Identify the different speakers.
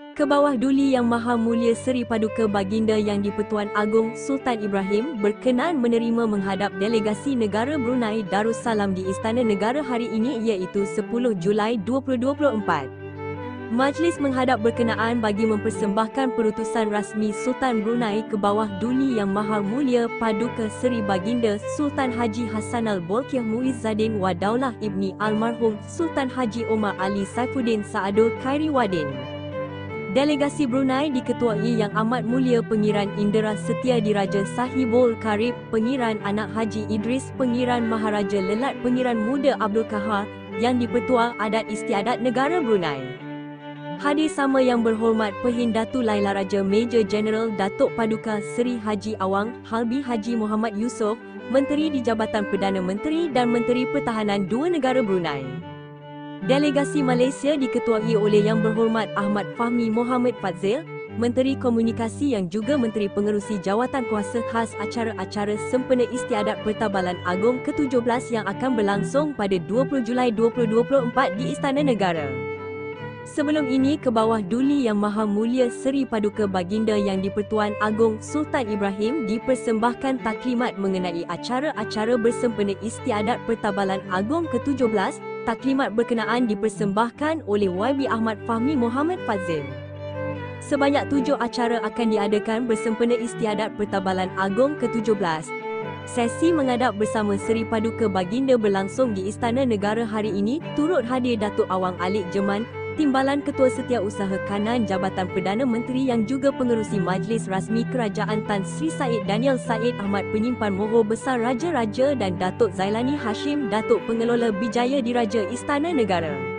Speaker 1: Ke bawah duli Yang Maha Mulia Seri Paduka Baginda Yang di-Pertuan Agong Sultan Ibrahim berkenan menerima menghadap delegasi negara Brunei Darussalam di Istana Negara hari ini iaitu 10 Julai 2024. Majlis menghadap berkenaan bagi mempersembahkan perutusan rasmi Sultan Brunei ke bawah duli Yang Maha Mulia Paduka Seri Baginda Sultan Haji Hassanal Bolkiah Muizzaddin wa Daulah Ibni Almarhum Sultan Haji Omar Ali Saifuddin Saadul Khairi Wadin. Delegasi Brunei diketuai Yang Amat Mulia Pengiran Indera Setia Diraja Sahibul Karib, Pengiran Anak Haji Idris, Pengiran Maharaja Lelat, Pengiran Muda Abdul Kahar, Yang di-Pertua Adat Istiadat Negara Brunei. Hadir sama Yang Berhormat Pehin Datu Laila Raja Major Jeneral Datuk Paduka Seri Haji Awang Halbi Haji Muhammad Yusof, Menteri di Jabatan Perdana Menteri dan Menteri Pertahanan dua negara Brunei. Delegasi Malaysia diketuai oleh Yang Berhormat Ahmad Fahmi Mohamad Fadzil, Menteri Komunikasi yang juga Menteri Pengerusi Jawatan Kuasa Khas acara-acara sempena Istiadat Pertabalan Agong ke-17 yang akan berlangsung pada 20 Julai 2024 di Istana Negara. Sebelum ini, ke bawah duli Yang Maha Mulia Seri Paduka Baginda Yang di-Pertuan Agong Sultan Ibrahim dipersembahkan taklimat mengenai acara-acara bersempena Istiadat Pertabalan Agong ke-17. Taklimat berkenaan dipersembahkan oleh YB Ahmad Fahmi Mohamad Fadzil. Sebanyak 7 acara akan diadakan bersempena Istiadat Pertabalan Agong ke-17. Sesi menghadap bersama Seri Paduka Baginda berlangsung di Istana Negara hari ini. Turut hadir Datuk Awang Alik Jeman, Timbalan Ketua Setiausaha Kanan Jabatan Perdana Menteri yang juga pengerusi Majlis Rasmi Kerajaan Tan Sri Said Daniel Said Ahmad, Penyimpan Mohor Besar Raja-Raja, dan Datuk Zailani Hashim, Datuk Pengelola Bijaya Diraja Istana Negara.